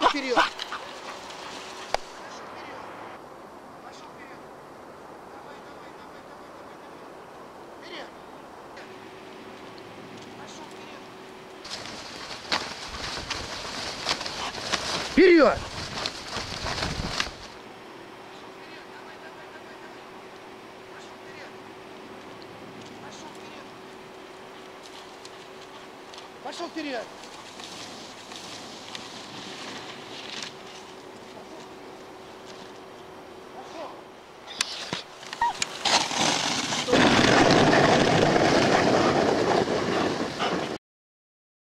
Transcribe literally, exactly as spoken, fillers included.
вперед! Пошел вперед! Давай, давай, давай, давай, давай, давай! Вперед! Пошел вперед! Вперед! Пошел вперед!